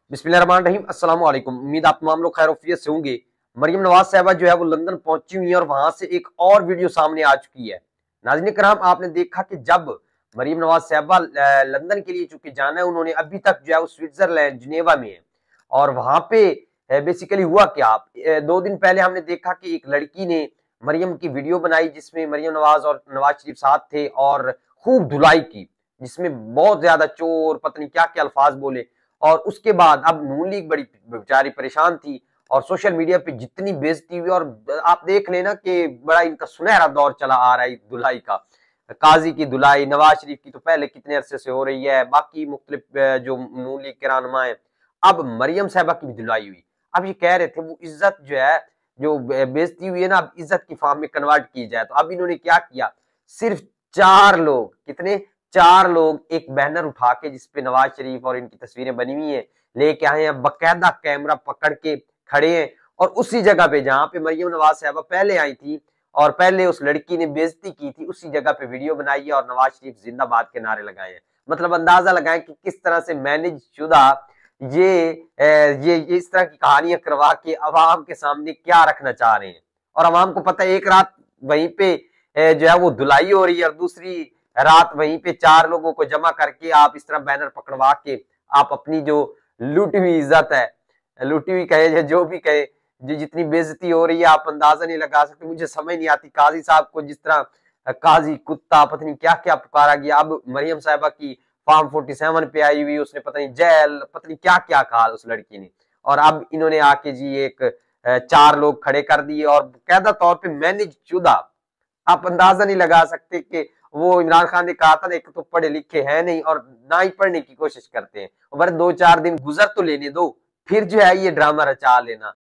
बिस्मिल्लाहिर्रहमानिर्रहीम। अस्सलाम वालेकुम। उम्मीद आप तमाम लोग खैर-ओ-आफियत से होंगे। मरियम नवाज साहबा जो है वो लंदन पहुंची हुई है और वहां से एक और वीडियो सामने आ चुकी है। नाज़रीन कराम, आपने देखा कि जब मरियम नवाज साहबा लंदन के लिए चूंकि जाना है, उन्होंने अभी तक जो है वो स्विट्जरलैंड जिनेवा में है और वहां पे बेसिकली हुआ क्या, 2 दिन पहले हमने देखा कि एक लड़की ने मरियम की वीडियो बनाई जिसमें मरियम नवाज और नवाज शरीफ साथ थे और खूब धुलाई की, जिसमें बहुत ज्यादा चोर पता नहीं क्या क्या अल्फाज बोले। और उसके बाद अब नून लीग बड़ी बेचारी परेशान थी और सोशल मीडिया पे जितनी बेइज्जती हुई, और आप देख लेना कि बड़ा इनका सुनहरा दौर चला आ रहा है धुलाई का। काजी की धुलाई नवाज शरीफ की तो पहले कितने अरसे से हो रही है, बाकी मुख्तलिफ जो नून लीग के रहनुमा है, अब मरियम साहबा की भी धुलाई हुई। अब ये कह रहे थे वो इज्जत जो है, जो बेइज्जती हुई है ना, अब इज्जत की फॉर्म में कन्वर्ट की जाए। तो अब इन्होंने क्या किया, सिर्फ 4 लोग, कितने, 4 लोग एक बैनर उठा के जिसपे नवाज शरीफ और इनकी तस्वीरें बनी हुई है लेके आए हैं, बकायदा कैमरा पकड़ के खड़े हैं और उसी जगह पे जहां पे मरियम नवाज साहबा पहले आई थी और पहले उस लड़की ने बेइज्जती की थी, उसी जगह पे वीडियो बनाई है और नवाज शरीफ जिंदाबाद के नारे लगाए हैं। मतलब अंदाजा लगाएं कि किस तरह से मैनेज शुदा ये इस तरह की कहानियां करवा के अवाम के सामने क्या रखना चाह रहे हैं। और अवाम को पता है एक रात वहीं पे जो है वो धुलाई हो रही है और दूसरी रात वहीं पे 4 लोगों को जमा करके आप इस तरह बैनर पकड़वा के आप अपनी जो लूटी हुई इज्जत है, लूटी हुई कहे या जो भी कहे, जो जितनी बेइज्जती हो रही है आप अंदाजा नहीं लगा सकते। मुझे समझ नहीं आती, काजी साहब को जिस तरह काजी कुत्ता पता नहीं क्या क्या पुकारा गया, अब मरियम साहबा की फॉर्म 47 पे आई हुई, उसने पता नहीं जेल पता नहीं क्या क्या कहा उस लड़की ने। और अब इन्होंने आके जी एक 4 लोग खड़े कर दिए और कायदा तौर पे मैनेज शुदा। आप अंदाजा नहीं लगा सकते कि वो इमरान खान ने कहा था, एक तो पढ़े लिखे हैं नहीं और ना ही पढ़ने की कोशिश करते हैं, और 2-4 दिन गुजर तो लेने दो, फिर जो है ये ड्रामा रचा लेना।